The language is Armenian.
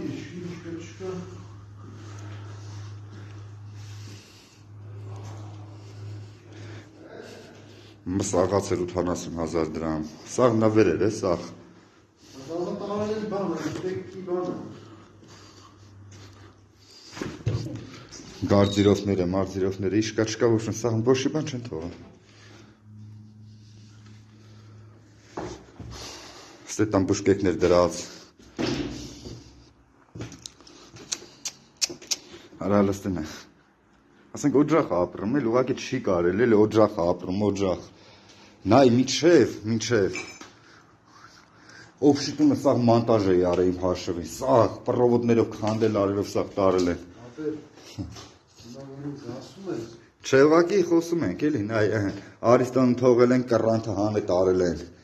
Մսաղացել 80,000 դրամ, սաղ նա վերել է, սաղ գարձիրովները, մարձիրովները, իշկա չկա ոչն, սաղ բոշի բան չեն թողը ստե տան բուշկեկներ դրած հարալստին է ասենք օջախ ապրում էլ ուղակի չի կարել էլ օջախ ապրում օջախ նայ մինչև օբշիտումը սաղ մանտաժ է արել իմ հաշվին սաղ պրովոդներով քանդել արելով սաղ տարել են չէ ուղակի խոսում ենք էլի նայ Արիստոն թողել են կռանթը հանե տարել են